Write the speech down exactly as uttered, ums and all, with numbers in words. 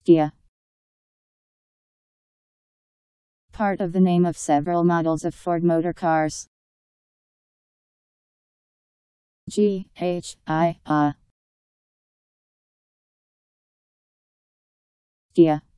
Ghia. Part of the name of several models of Ford motor cars. G H I A. Ghia.